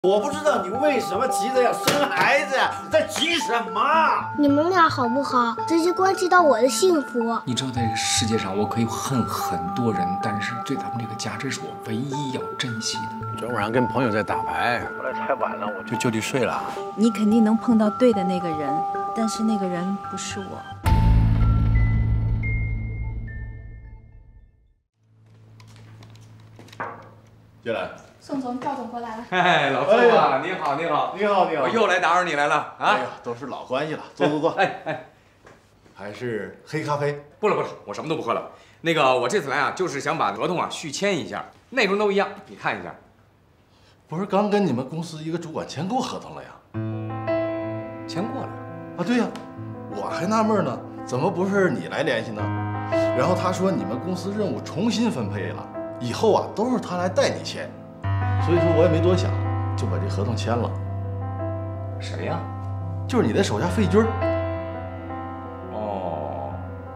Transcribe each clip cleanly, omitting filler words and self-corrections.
我不知道你为什么急着要生孩子呀？你在急什么？ 你们俩好不好？这就关系到我的幸福。 你知道，在这个世界上，我可以恨很多人，但是对咱们这个家，这是我唯一要珍惜的。 昨天晚上跟朋友在打牌，后来太晚了，我就就地睡了。 你肯定能碰到对的那个人，但是那个人不是我。 进来。 宋总，赵总回来了。 哎，老宋啊，你好，你好，你好，你好，我又来打扰你来了啊！ 哎呀，都是老关系了，坐坐坐。 哎， 还是黑咖啡？ 不了，我什么都不喝了。那个，我这次来啊，就是想把合同啊续签一下，内容都一样，你看一下。 不是刚跟你们公司一个主管签过合同了呀？ 签过了啊？对呀，我还纳闷呢，怎么不是你来联系呢？然后他说你们公司任务重新分配了，以后啊都是他来带你签。所以说我也没多想，就把这合同签了。 谁呀？ 就是你的手下费军。 哦，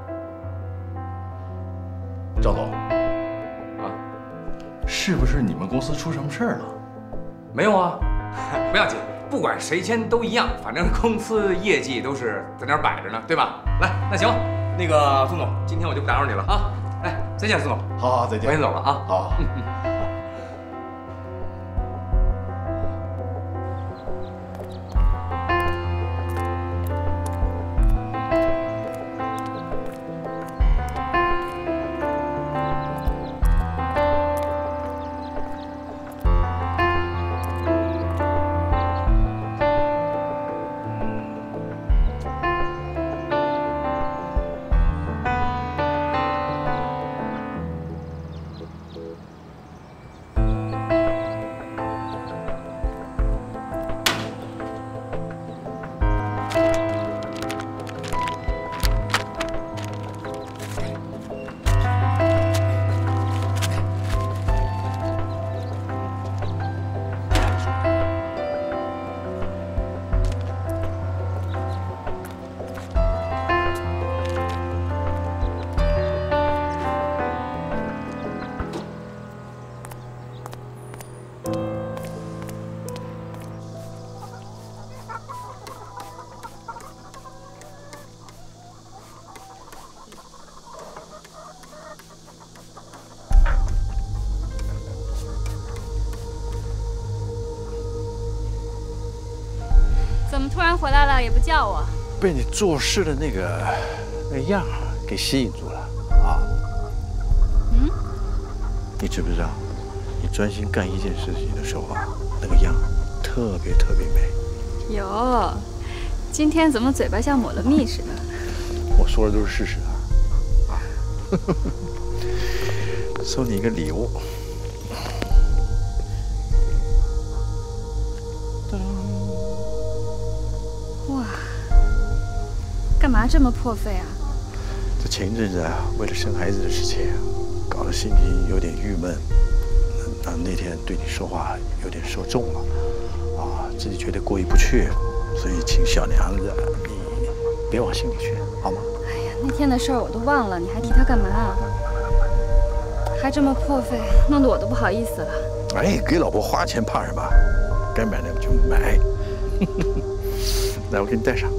赵总， 啊， 是不是你们公司出什么事儿了？ 没有啊，不要紧，不管谁签都一样，反正公司业绩都是在那儿摆着呢，对吧？来，那行，那个宋总，今天我就不打扰你了啊。来，再见，宋总。 好，再见。 我先走了啊。 好。 怎么突然回来了也不叫我？ 被你做事的那个样给吸引住了啊！ 嗯？ 你知不知道，你专心干一件事情的时候啊，那个样特别美。 有，今天怎么嘴巴像抹了蜜似的？ 我说的都是事实啊！送你一个礼物。 哇，干嘛这么破费啊？ 这前一阵子啊，为了生孩子的事情，搞得心情有点郁闷。那天对你说话有点说重了，啊，自己觉得过意不去，所以请小娘子你别往心里去，好吗？ 哎呀，那天的事儿我都忘了，你还提他干嘛啊？还这么破费，弄得我都不好意思了。 哎，给老婆花钱怕什么？该买的就买。来，我给你带上。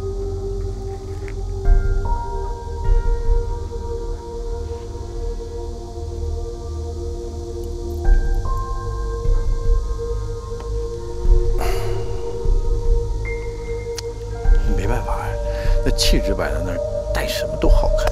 没办法，那气质摆在那儿，戴什么都好看。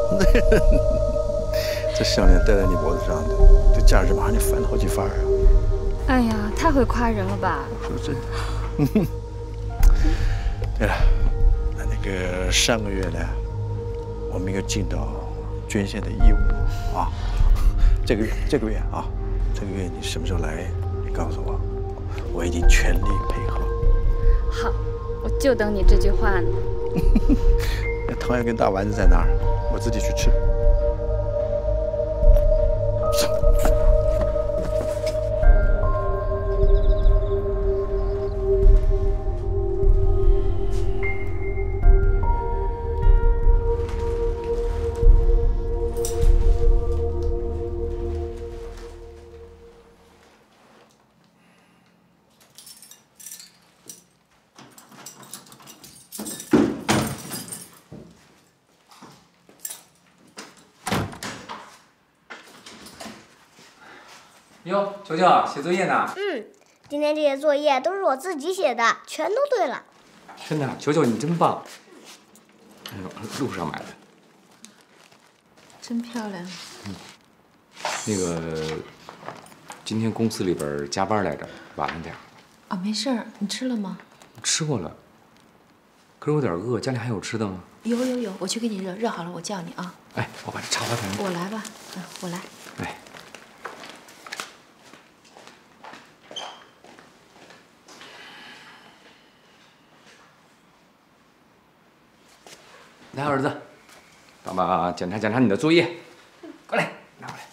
这项链戴在你脖子上的，这价值马上就翻了好几番啊！ 哎呀，太会夸人了吧？ 说真的。对了，那个上个月呢，我们应该尽到捐献的义务啊。这个月啊，这个月你什么时候来？你告诉我，我一定全力配合。 好，我就等你这句话呢。 那汤圆跟大丸子在哪儿？我自己去吃。 哟，球球写作业呢？ 今天这些作业都是我自己写的，全都对了。 真的，球球你真棒。哎呦，路上买的。 真漂亮。 那个，今天公司里边加班来着，晚了点。 啊，没事儿，你吃了吗？ 吃过了，可是我有点饿，家里还有吃的吗？ 有，我去给你热，热好了我叫你啊。 哎，我把这茶花盘。 我来吧，我来。 哎。来，儿子，爸爸检查你的作业，过来，拿过来。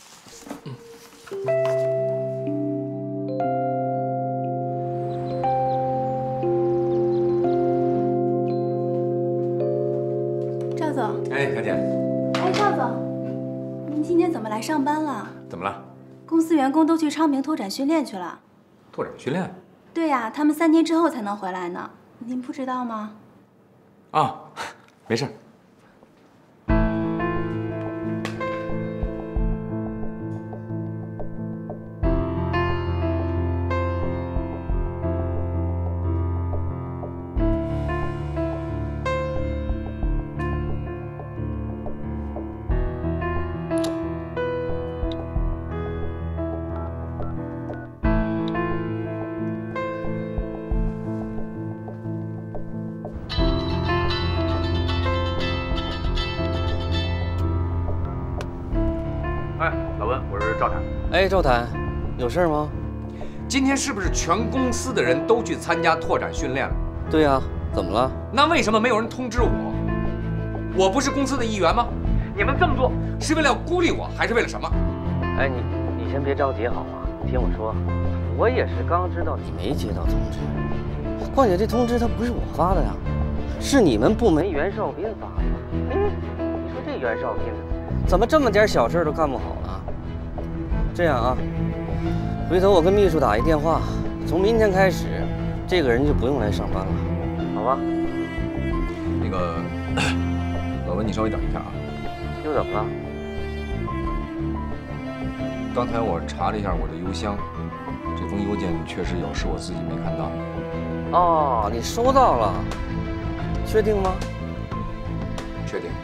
赵总。 哎，小姐。 哎，赵总，您今天怎么来上班了？ 怎么了？ 公司员工都去昌平拓展训练去了。 拓展训练？ 对呀，他们3天之后才能回来呢。您不知道吗？ 啊，没事。 哎，赵坦，有事吗？ 今天是不是全公司的人都去参加拓展训练了？ 对呀，怎么了？ 那为什么没有人通知我？我不是公司的一员吗？你们这么做是为了要孤立我，还是为了什么？ 哎，你先别着急好吗？你听我说，我也是刚知道你没接到通知，况且这通知它不是我发的呀，是你们部门袁绍斌发的。你说这袁绍斌怎么这么点小事都干不好呢？这样啊，回头我跟秘书打一电话，从明天开始，这个人就不用来上班了，好吧？ 那个，老文，你稍微等一下啊。 又怎么了？ 刚才我查了一下我的邮箱，这封邮件确实有，是我自己没看到。 哦，你收到了？确定吗？ 确定。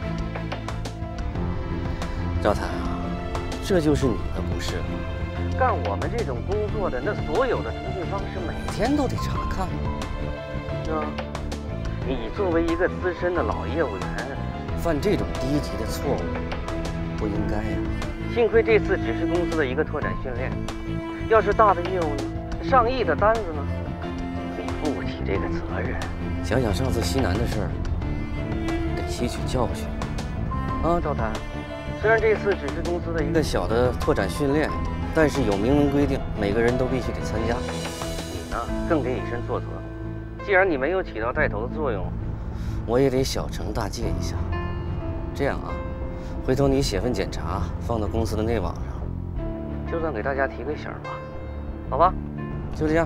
赵坦啊，这就是你的不是了。干我们这种工作的，那所有的通讯方式每天都得查看，是吧？你作为一个资深的老业务员，犯这种低级的错误，不应该呀。幸亏这次只是公司的一个拓展训练，要是大的业务呢，上亿的单子呢，你负不起这个责任。想想上次西南的事儿，得吸取教训。啊，赵坦。虽然这次只是公司的一个小的拓展训练，但是有明文规定，每个人都必须得参加。你呢，更得以身作则。既然你没有起到带头的作用，我也得小惩大戒一下。这样啊，回头你写份检查放到公司的内网上，就算给大家提个醒吧，好吧？就这样。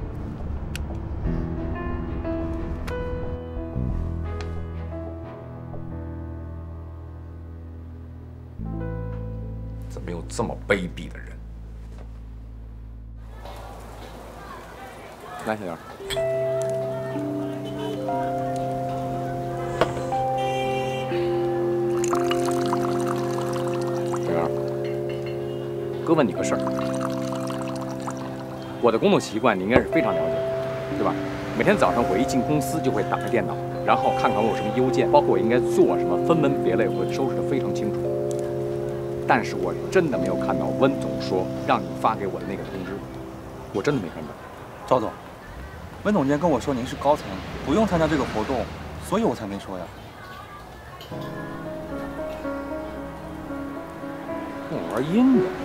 怎么有这么卑鄙的人？来，小杨。小杨，哥问你个事儿。我的工作习惯你应该是非常了解的，对吧？每天早上我一进公司就会打开电脑，然后看看我有什么邮件，包括我应该做什么，分门别类，我会收拾得非常清楚。但是我真的没有看到温总说让你发给我的那个通知，我真的没看到。 赵总，温总监跟我说您是高层，不用参加这个活动，所以我才没说呀。 跟我玩阴的。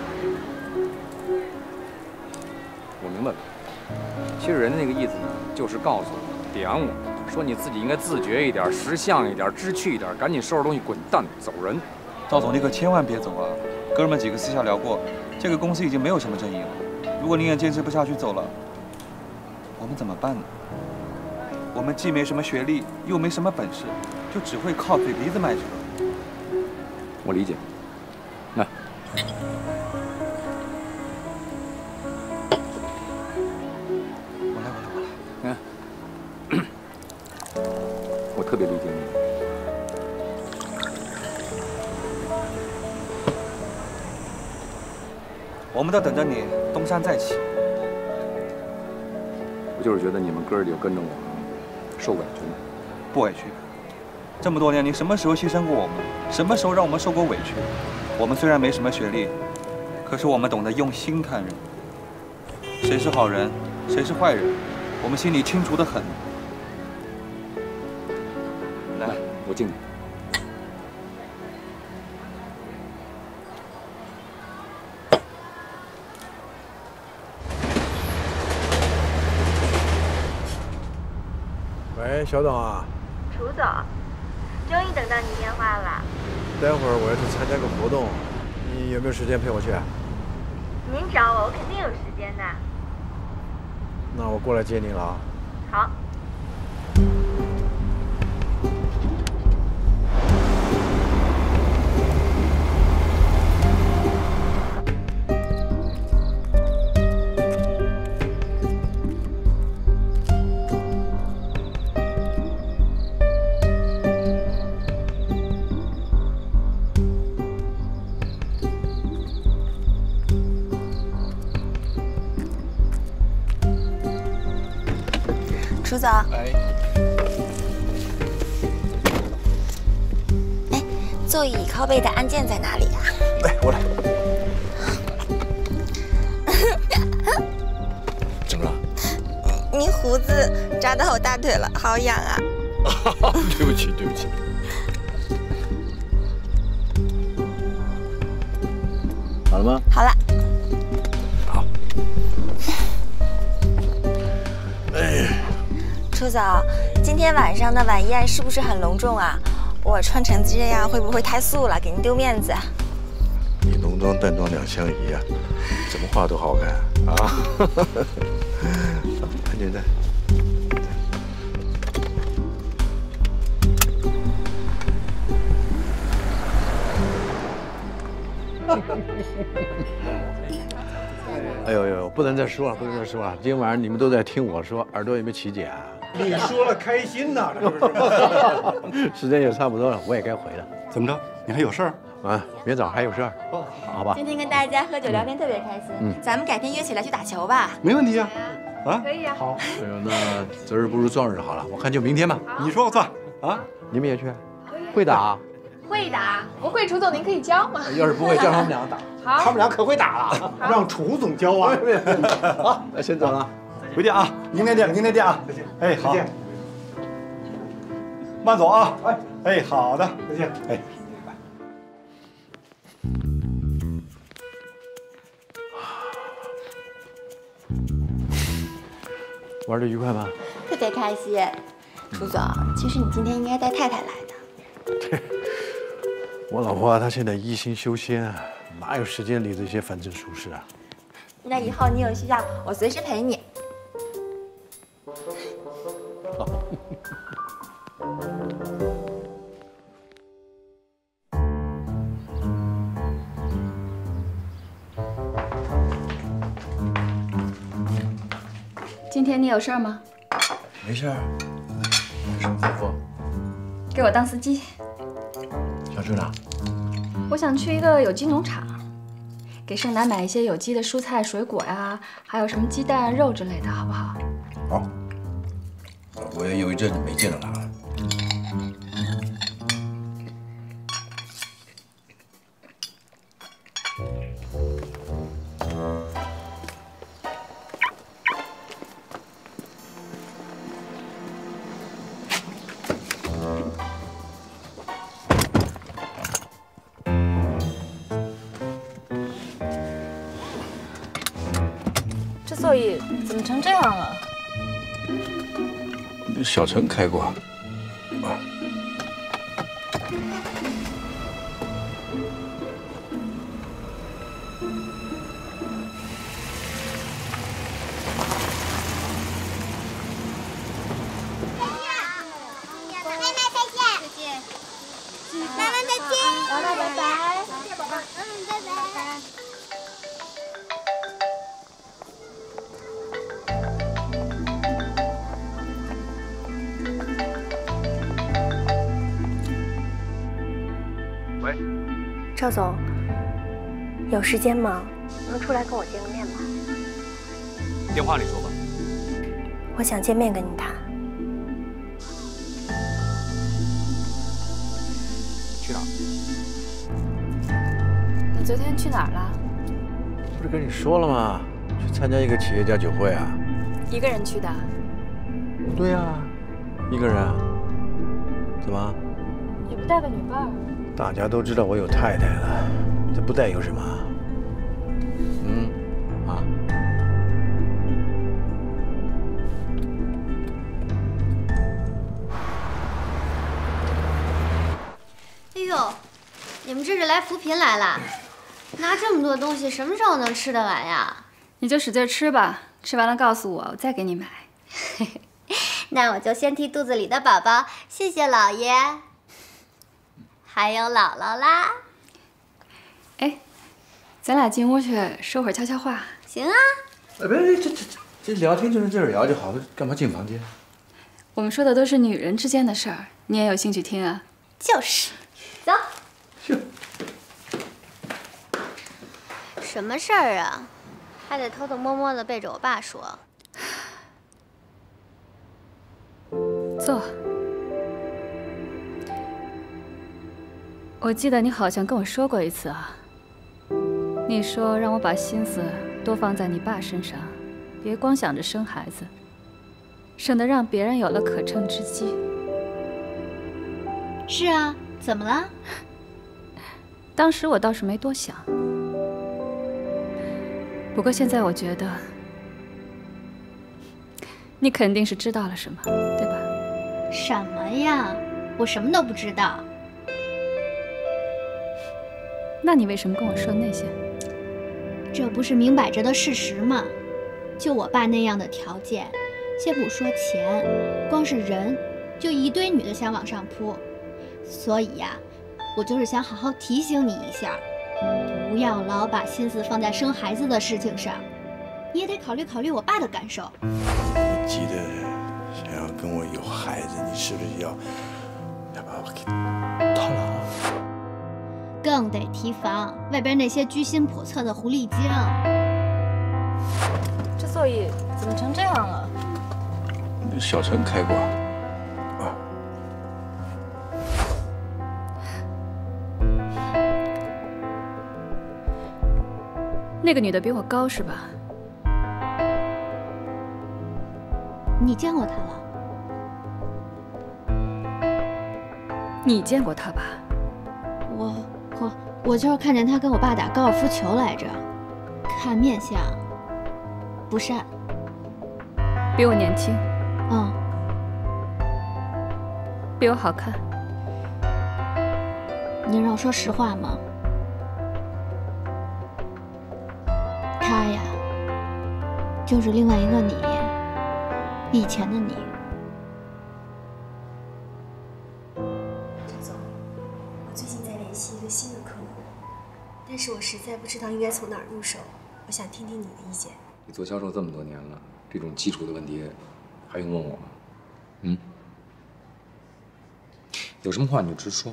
我明白了，其实人家那个意思呢，就是告诉我，点我，说你自己应该自觉一点，识相一点，知趣一点，赶紧收拾东西滚蛋走人。 赵总，你可千万别走啊！哥们几个私下聊过，这个公司已经没有什么正义了。如果您也坚持不下去走了，我们怎么办呢？我们既没什么学历，又没什么本事，就只会靠嘴皮子卖车。 我理解。来， 我们都等着你东山再起。 我就是觉得你们哥儿几个跟着我，受委屈了。 不委屈。这么多年，你什么时候牺牲过我们？什么时候让我们受过委屈？我们虽然没什么学历，可是我们懂得用心看人。谁是好人，谁是坏人，我们心里清楚得很。来， 我敬你。 喂，小董啊。 楚总，终于等到你电话了。 待会儿我要去参加个活动，你有没有时间陪我去？ 您找我，我肯定有时间的。 那我过来接你了啊。 好。 楚总，哎，座椅靠背的按键在哪里呀？ 来，我来。怎么了？ 您胡子扎到我大腿了，好痒啊！ 对不起，对不起。好了吗？ 好了。 好。哎。 楚总，今天晚上的晚宴是不是很隆重啊？我穿成这样会不会太素了，给您丢面子？ 你浓妆淡妆两相宜啊，怎么画都好看啊！很简单。哎呦呦，不能再说了，不能再说了！今天晚上你们都在听我说，耳朵有没有起茧啊？ 你说了开心呐，是不是？时间也差不多了，我也该回了。 怎么着？你还有事儿啊？明天早上还有事儿，好吧？ 今天跟大家喝酒聊天特别开心，咱们改天约起来去打球吧。 没问题呀， 啊，可以呀。 好， 哎呦，那择日不如撞日好了，我看就明天吧。 你说了算啊？ 你们也去？会打？ 会打，不会，楚总您可以教嘛。 要是不会，叫他们俩打。 好， 他们俩可会打了，让楚总教啊。 好，那先走了， 回见啊！明天见，明天见啊！再见。哎，好。慢走啊！哎，好的，再见。哎。 玩得愉快吗？ 特别开心。楚总，其实你今天应该带太太来的。 我老婆她现在一心修仙啊，哪有时间理这些凡尘俗事啊？ 那以后你有需要，我随时陪你。 好。 今天你有事儿吗？ 没事儿。有什么吩咐？ 给我当司机。 想去哪？ 我想去一个有机农场，给盛楠买一些有机的蔬菜、水果呀，还有什么鸡蛋、肉之类的，好不好？ 好。我也有一阵子没见到他了。 座椅怎么成这样了？ 小陈开过。啊。 赵总，有时间吗？ 能出来跟我见个面吗？ 电话里说吧。 我想见面跟你谈。 去哪儿？ 你昨天去哪儿了？ 不是跟你说了吗？去参加一个企业家酒会啊。 一个人去的？ 对啊，一个人啊。怎么？ 也不带个女伴儿？ 大家都知道我有太太了，这不带有什么？啊？ 哎呦，你们这是来扶贫来了？拿这么多东西，什么时候能吃得完呀？ 你就使劲吃吧，吃完了告诉我，我再给你买。 那我就先替肚子里的宝宝谢谢姥爷，还有姥姥啦。 哎，咱俩进屋去说会儿悄悄话。 行啊。 别，这聊天就在这儿聊就好了，干嘛进房间？ 我们说的都是女人之间的事儿，你也有兴趣听啊？ 就是。走。什么事儿啊？还得偷偷摸摸的背着我爸说。 坐。我记得你好像跟我说过一次啊，你说让我把心思多放在你爸身上，别光想着生孩子，省得让别人有了可乘之机。 是啊，怎么了？ 当时我倒是没多想，不过现在我觉得，你肯定是知道了什么，对吧？ 什么呀？我什么都不知道。 那你为什么跟我说那些？ 这不是明摆着的事实吗？就我爸那样的条件，先不说钱，光是人，就一堆女的想往上扑。所以呀，我就是想好好提醒你一下，不要老把心思放在生孩子的事情上，你也得考虑考虑我爸的感受。 你急的想要跟我有孩子，你是不是要把我给套牢？ 更得提防外边那些居心叵测的狐狸精。 这座椅怎么成这样了？ 小陈开过。 那个女的比我高是吧？ 你见过她了？ 你见过她吧？ 我就是看见她跟我爸打高尔夫球来着，看面相不善。 比我年轻。 嗯。 比我好看。 你让我说实话吗？他呀，就是另外一个你，以前的你。 陈总，我最近在联系一个新的客户，但是我实在不知道应该从哪儿入手，我想听听你的意见。 你做销售这么多年了，这种基础的问题还用问我吗？有什么话你就直说。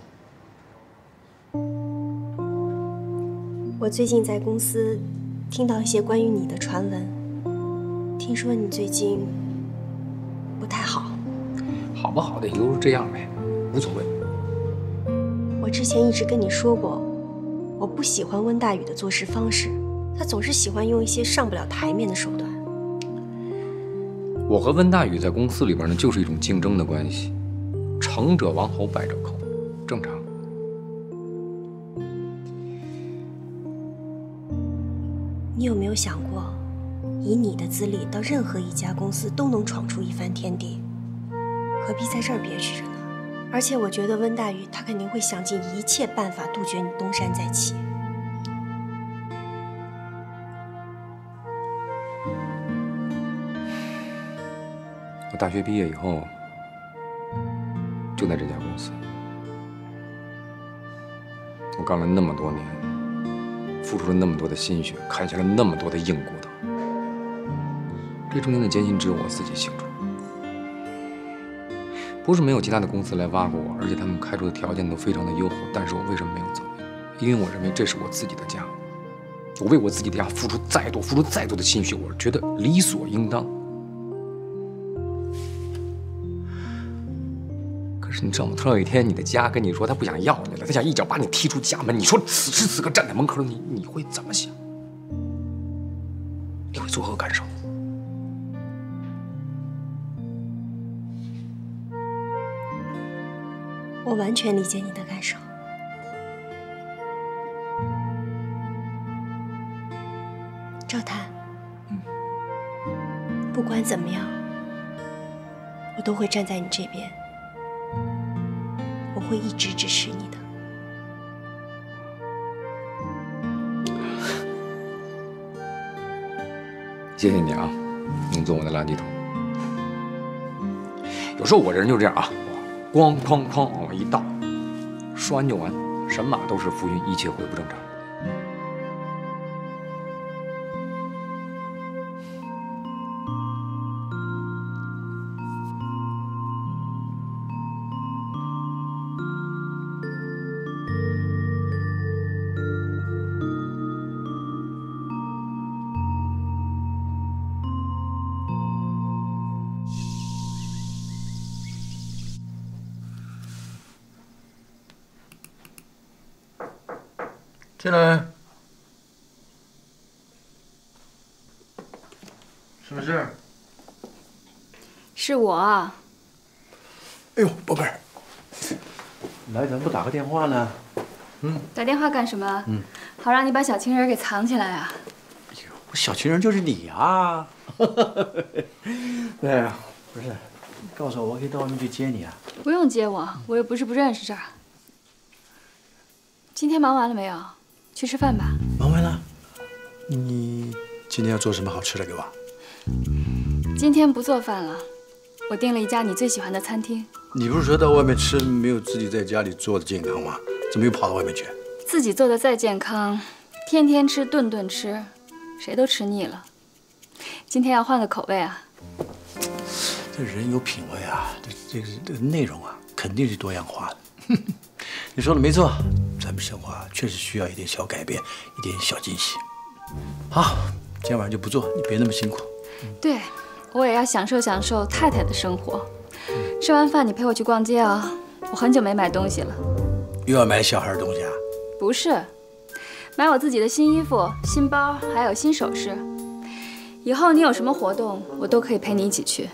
我最近在公司听到一些关于你的传闻，听说你最近不太好。 好不好的也都是这样呗，无所谓。 我之前一直跟你说过，我不喜欢温大宇的做事方式，他总是喜欢用一些上不了台面的手段。 我和温大宇在公司里边呢，就是一种竞争的关系，成者王侯，败者寇，正常。 你有没有想过，以你的资历，到任何一家公司都能闯出一番天地，何必在这儿憋屈着呢？而且我觉得温大宇他肯定会想尽一切办法杜绝你东山再起。 我大学毕业以后，就在这家公司，我干了那么多年，付出了那么多的心血，砍下了那么多的硬骨头，这中间的艰辛只有我自己清楚。不是没有其他的公司来挖过我，而且他们开出的条件都非常的优厚，但是我为什么没有走？因为我认为这是我自己的家。 我为我自己的家付出再多的心血，我觉得理所应当。可是你知道吗？突然有一天，你的家跟你说他不想要你了，他想一脚把你踢出家门，你说此时此刻站在门口的你会怎么想？你会作何感受？ 我完全理解你的感受。赵谭，不管怎么样，我都会站在你这边，我会一直支持你的。 谢谢你啊，能做我的垃圾桶。有时候我这人就这样啊，咣哐哐往我一倒，说完就完，神马都是浮云，一切恢复正常。 进来，什么事？ 是我啊。 哎呦，宝贝儿，来怎么不打个电话呢？ 打电话干什么？好让你把小情人给藏起来啊！ 我小情人就是你啊！对呀，不是，你告诉我，我可以到外面去接你啊。 不用接我，我又不是不认识这儿。今天忙完了没有？去吃饭吧。 忙完了。你今天要做什么好吃的给我？ 今天不做饭了，我订了一家你最喜欢的餐厅。 你不是说到外面吃没有自己在家里做的健康吗？怎么又跑到外面去？ 自己做的再健康，天天吃顿顿吃，谁都吃腻了。今天要换个口味啊。 这人有品味啊，这个内容啊，肯定是多样化的。你说的没错，咱们生活确实需要一点小改变，一点小惊喜。好，今天晚上就不做，你别那么辛苦。 对，我也要享受享受太太的生活。吃完饭你陪我去逛街啊，我很久没买东西了。 又要买小孩的东西啊？ 不是，买我自己的新衣服、新包，还有新首饰。以后你有什么活动，我都可以陪你一起去。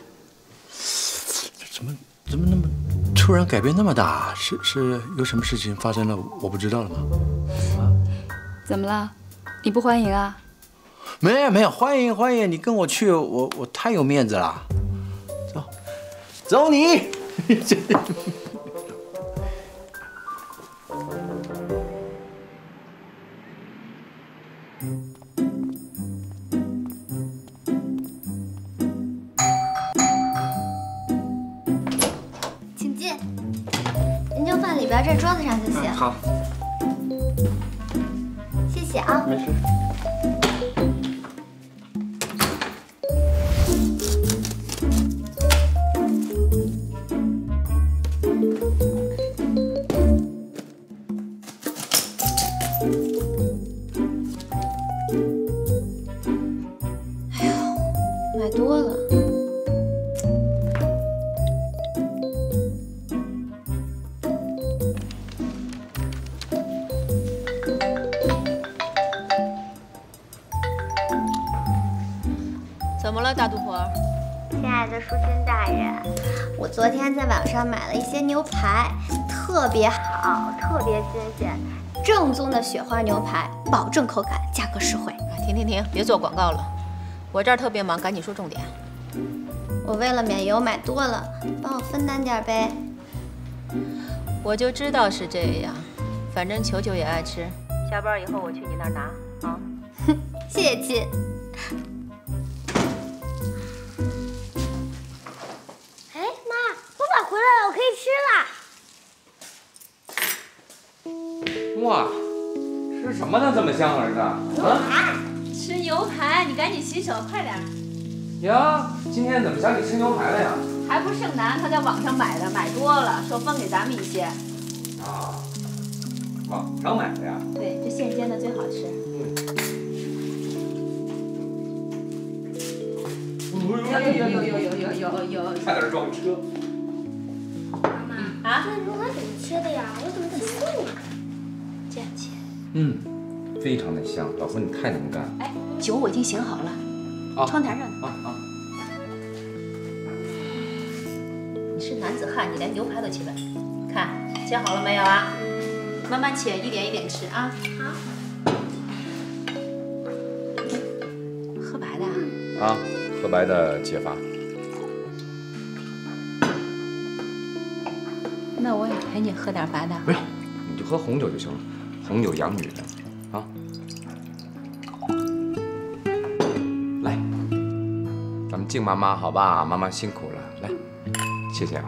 怎么那么突然改变那么大？是有什么事情发生了我不知道了吗？ 怎么了？你不欢迎啊？ 没有，欢迎，你跟我去，我太有面子了。走你！ 请进，您就放里边这桌子上就行。 好， 谢谢啊。 没事。 买多了。 怎么了，大肚婆？ 亲爱的淑君大人，我昨天在网上买了一些牛排，特别好，特别新鲜，正宗的雪花牛排，保证口感，价格实惠。 停，别做广告了，我这儿特别忙，赶紧说重点。 我为了免油买多了，帮我分担点呗。 我就知道是这样，反正球球也爱吃。下班以后我去你那儿拿啊。 谢谢亲。 哎妈，爸爸回来了，我可以吃了。 哇，吃什么呢？这么香，儿子？啊？ 吃牛排，你赶紧洗手，快点。 呀，今天怎么想起吃牛排了呀？ 还不是盛楠他在网上买的，买多了，说分给咱们一些。 啊，网上买的呀？ 对，这现煎的最好吃。 有， 差点撞车。 妈妈，这肉怎么切的呀？我怎么切不动啊？这样切。 非常的香，老婆你太能干。 哎，酒我已经醒好了，窗台上呢。你是男子汉，你连牛排都切不了。看切好了没有啊？慢慢切，一点一点吃啊。好。喝白的啊？ 喝白的解乏。 那我也陪你喝点白的。 不用，你就喝红酒就行了，红酒养女的。啊，来，咱们敬妈妈好吧？妈妈辛苦了，来，谢谢啊。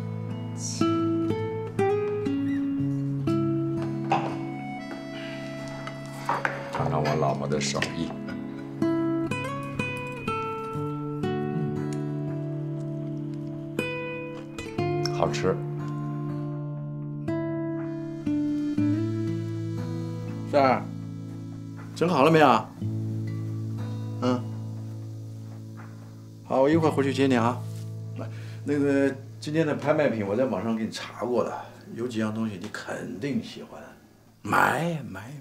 尝尝我老婆的手艺。好吃。 三儿，整好了没有？好，我一会儿回去接你啊。那个今天的拍卖品我在网上给你查过了，有几样东西你肯定喜欢，买。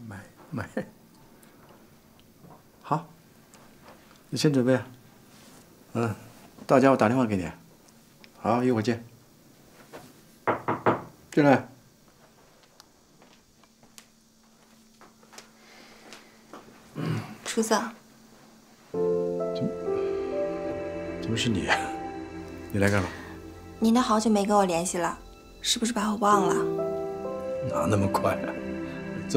好，你先准备。到家我打电话给你。好，一会儿见。进来。 厨子， 怎么是你？你来干嘛？ 您都好久没跟我联系了，是不是把我忘了？ 哪那么快啊？走。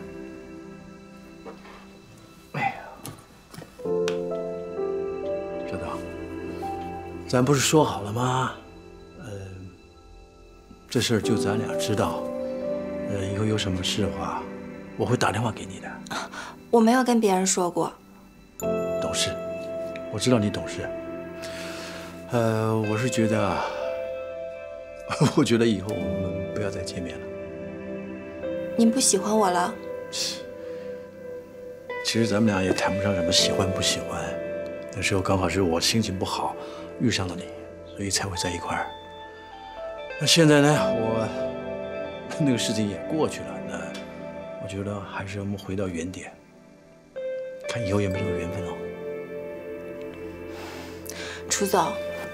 哎呀，小岛，咱不是说好了吗？这事儿就咱俩知道。以后有什么事的话，我会打电话给你的。 我没有跟别人说过。 懂事，我知道你懂事。我是觉得啊，我觉得以后我们不要再见面了。 您不喜欢我了？ 其实咱们俩也谈不上什么喜欢不喜欢，那时候刚好是我心情不好，遇上了你，所以才会在一块儿。那现在呢，我那个事情也过去了，那我觉得还是我们回到原点，看以后有没有这个缘分哦。 楚总，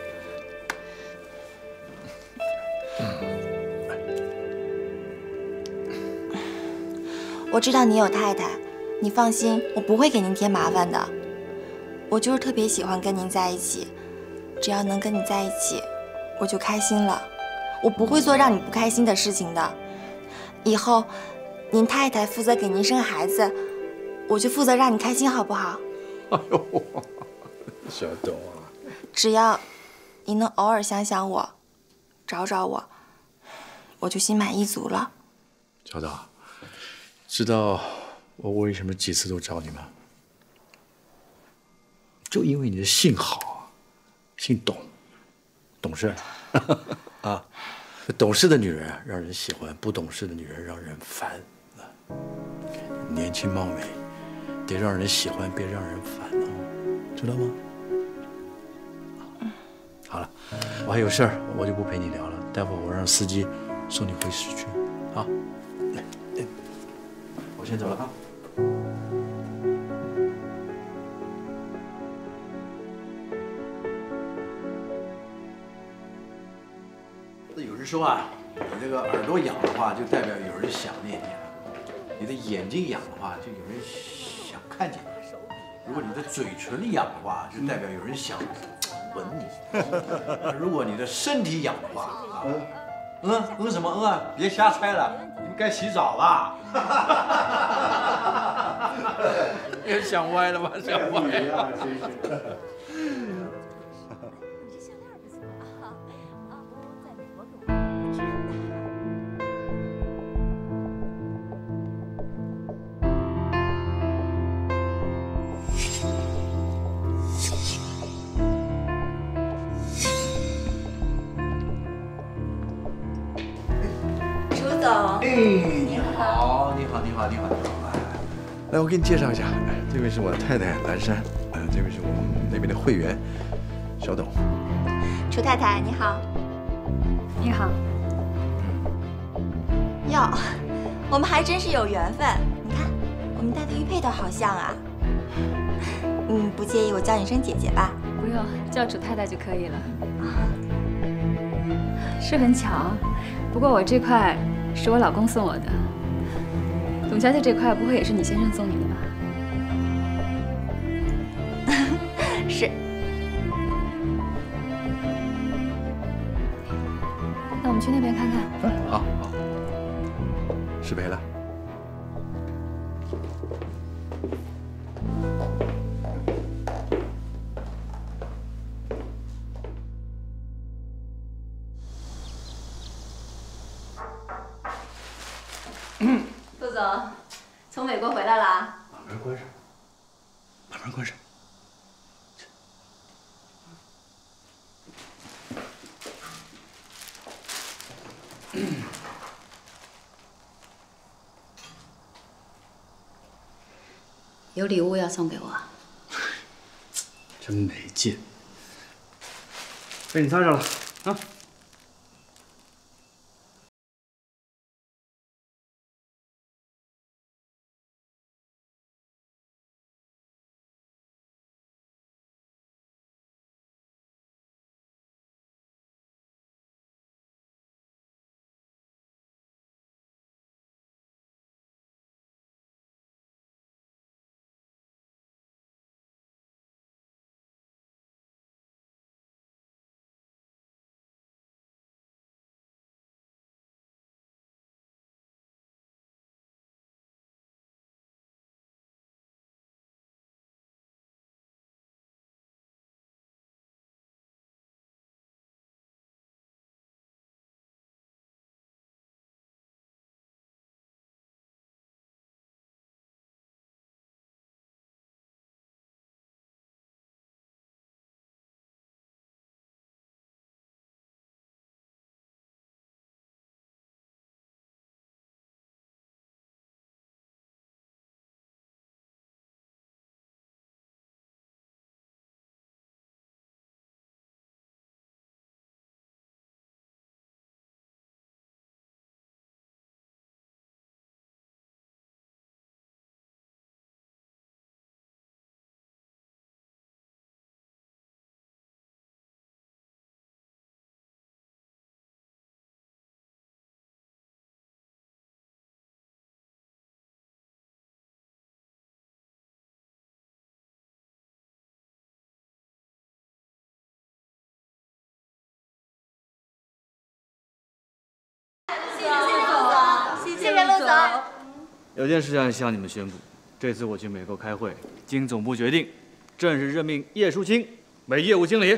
我知道你有太太，你放心，我不会给您添麻烦的。我就是特别喜欢跟您在一起，只要能跟你在一起，我就开心了。我不会做让你不开心的事情的。以后，您太太负责给您生孩子，我就负责让你开心，好不好？ 哎呦，小董啊！ 只要你能偶尔想想我，找找我，我就心满意足了。 小董，知道我为什么几次都找你吗？就因为你的姓好，姓董，懂事啊。懂事的女人让人喜欢，不懂事的女人让人烦。年轻貌美，得让人喜欢，别让人烦哦，知道吗？好了，我还有事儿，我就不陪你聊了。待会儿我让司机送你回市区，啊？来，我先走了啊。有人说啊，你这个耳朵痒的话，就代表有人想念你了；你的眼睛痒的话，就有人想看见你；如果你的嘴唇痒的话，就代表有人想吻你；如果你的身体痒的话，什么啊？别瞎猜了，你们该洗澡了。别想歪了吧，想歪了，真是。你好，你好。来，我给你介绍一下，这位是我的太太蓝珊，这位是我们那边的会员， 小董。 楚太太，你好。 你好。 哟，我们还真是有缘分。你看，我们戴的玉佩都好像啊。不介意我叫你声姐姐吧？ 不用，叫楚太太就可以了。是很巧，不过我这块是我老公送我的。董小姐这块不会也是你先生送你的吧？ 是。 那我们去那边看看。 好，好。失陪了。 陆总，从美国回来啦？ 把门关上，把门关上。 有礼物要送给我？ 真没劲，被你猜着了啊！ 谢谢陆总。 有件事要向你们宣布，这次我去美国开会，经总部决定，正式任命叶淑清为业务经理。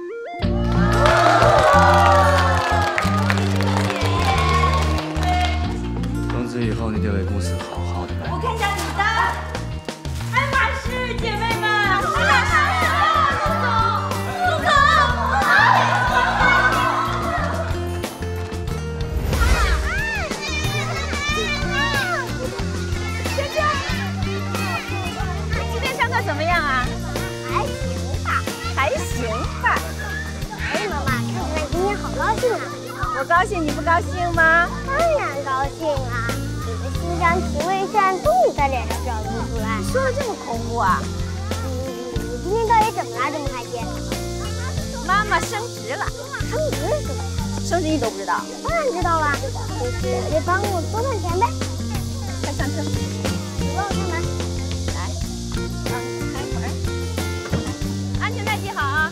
从此以后，你得为公司好好的干。 我看一下你的。爱马仕，姐妹们，爱马仕，陆总。 今天上课怎么样啊？ 还行吧。 还行吧。 哎，妈妈，看出来今天好高兴啊！ 我高兴，你不高兴吗？ 当然高兴啊！你的新章提问扇终于在脸上表露出来。 你说的这么恐怖啊？ 你今天到底怎么了？这么开心？ 妈妈升职了。 升职是什么？ 升职你都不知道？ 当然知道了，就是得帮我多赚钱呗。 快上车。 你帮我开门。 来，让你开门。安全带系好啊。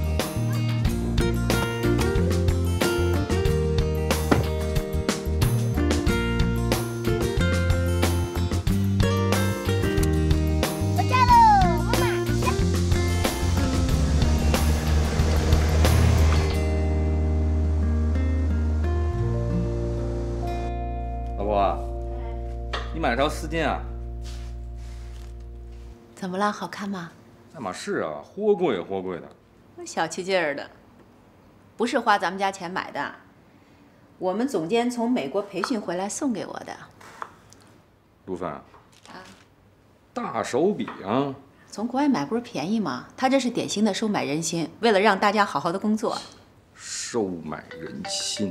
你买了条丝巾啊？ 怎么了？好看吗？ 爱马仕啊，齁贵的。 小气劲儿的，不是花咱们家钱买的，我们总监从美国培训回来送给我的。 陆帆，大手笔啊！ 从国外买不是便宜吗？他这是典型的收买人心，为了让大家好好的工作。 收买人心。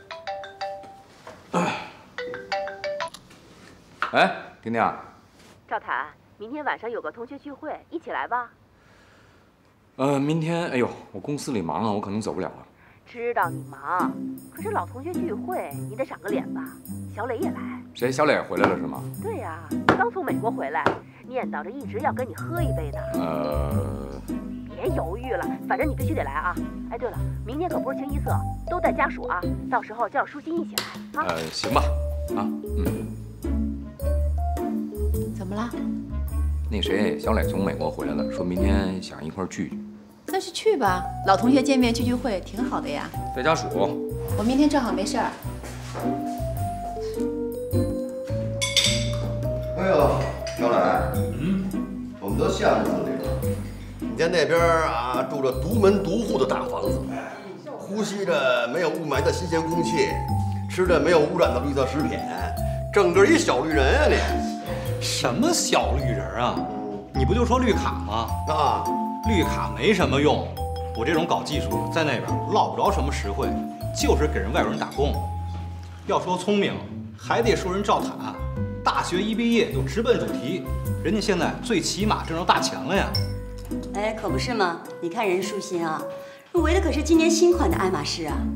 哎，婷婷， 赵坦，明天晚上有个同学聚会，一起来吧。 明天，哎呦，我公司里忙啊，我可能走不了了。 知道你忙，可是老同学聚会，你得赏个脸吧。小磊也来。 谁？小磊回来了是吗？ 对呀，刚从美国回来，念叨着一直要跟你喝一杯呢。别犹豫了，反正你必须得来啊！哎，对了，明天可不是清一色，都带家属啊，到时候叫舒心一起来啊。 行吧，啊， 怎么了？ 那谁，小磊从美国回来了，说明天想一块儿聚聚。 那就去吧，老同学见面聚聚会挺好的呀。 带家属。 我明天正好没事儿。 哎呦，小磊，我们都羡慕死你了。你在那边啊，住着独门独户的大房子，呼吸着没有雾霾的新鲜空气，吃着没有污染的绿色食品，整个一小绿人啊你！ 什么小绿人啊？你不就说绿卡吗？ 啊， 绿卡没什么用。我这种搞技术的，在那边捞不着什么实惠，就是给人外国人打工。要说聪明，还得说人赵坦，大学一毕业就直奔主题，人家现在最起码挣着大钱了呀。 哎，可不是嘛！你看人舒心啊，围的可是今年新款的爱马仕啊。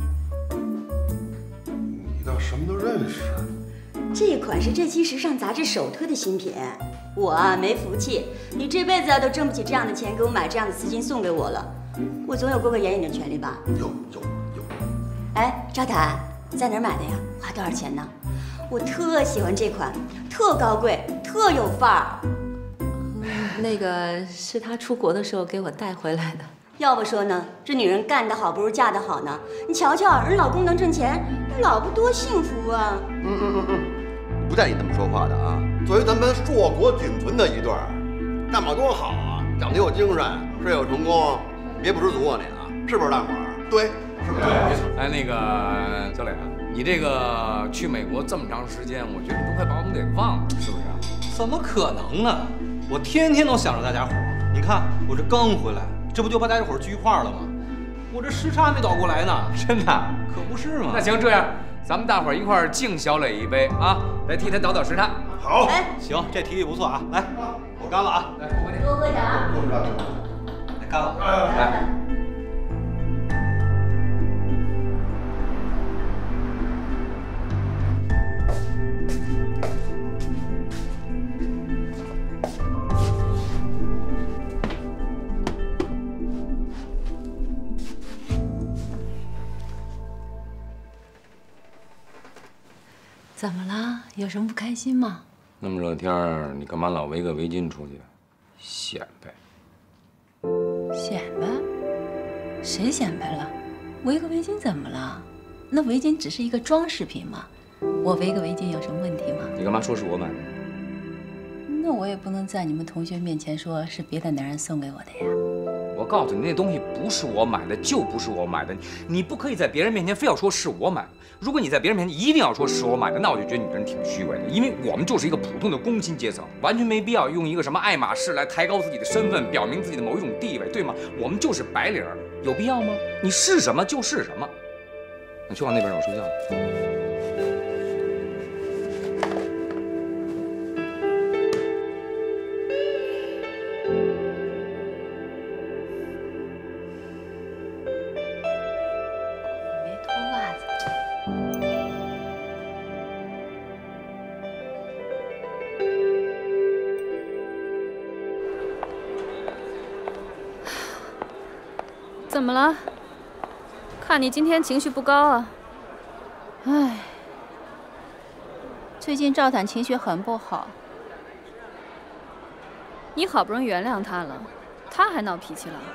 你倒什么都认识。 这款是这期时尚杂志首推的新品。我啊没福气，你这辈子啊都挣不起这样的钱给我买这样的丝巾送给我了，我总有过个眼瘾的权利吧？ 有。 哎，赵坦，在哪儿买的呀？花多少钱呢？我特喜欢这款，特高贵，特有范儿。 那个是他出国的时候给我带回来的。 要不说呢，这女人干得好不如嫁得好呢。你瞧瞧，人老公能挣钱，人老婆多幸福啊！ 不带你这么说话的啊！作为咱们硕果仅存的一对儿，干嘛多好啊！长得有精神，事业有成功，别不知足啊你啊！是不是大伙儿？对，是不是？ 没错。哎，那个小磊啊，你这个去美国这么长时间，我觉得你都快把我们给忘了，是不是？ 怎么可能呢？我天天都想着大家伙儿。你看我这刚回来，这不就把大家伙儿聚一块儿了吗？我这时差还没倒过来呢。 真的？ 可不是嘛。 那行，这样咱们大伙儿一块儿敬小磊一杯啊，来替他倒倒时差。 好， 行，这提议不错啊。来，我干了啊。 来， 多喝点啊。 来，干了。 来。 怎么了？有什么不开心吗？ 那么热天儿，你干嘛老围个围巾出去？显摆。 显摆？谁显摆了？围个围巾怎么了？那围巾只是一个装饰品嘛，我围个围巾有什么问题吗？ 你干嘛说是我买的？ 那我也不能在你们同学面前说是别的男人送给我的呀。 我告诉你，那东西不是我买的，就不是我买的。你不可以在别人面前非要说是我买的。如果你在别人面前一定要说是我买的，那我就觉得你这人挺虚伪的。因为我们就是一个普通的工薪阶层，完全没必要用一个什么爱马仕来抬高自己的身份，表明自己的某一种地位，对吗？我们就是白领，有必要吗？你是什么就是什么。那去往那边让我睡觉。 怎么了？看你今天情绪不高啊。 唉，最近赵坦情绪很不好。 你好不容易原谅他了，他还闹脾气了。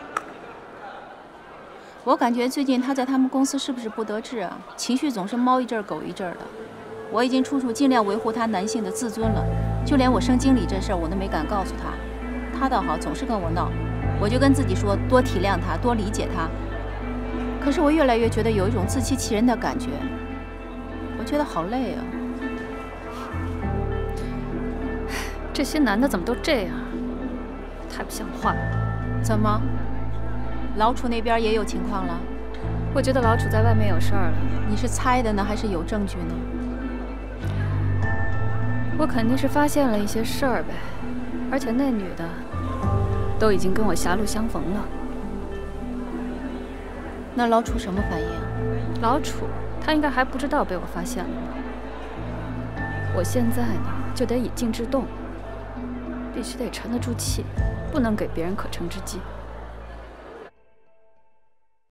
我感觉最近他在他们公司是不是不得志啊？情绪总是猫一阵狗一阵的。我已经处处尽量维护他男性的自尊了，就连我升经理这事儿我都没敢告诉他。他倒好，总是跟我闹。我就跟自己说，多体谅他，多理解他。可是我越来越觉得有一种自欺欺人的感觉，我觉得好累啊。 这些男的怎么都这样？ 太不像话了。 怎么？老楚那边也有情况了？ 我觉得老楚在外面有事儿了。 你是猜的呢，还是有证据呢？ 我肯定是发现了一些事儿呗，而且那女的都已经跟我狭路相逢了。 那老楚什么反应？ 老楚他应该还不知道被我发现了呢。我现在呢就得以静制动，必须得沉得住气，不能给别人可乘之机。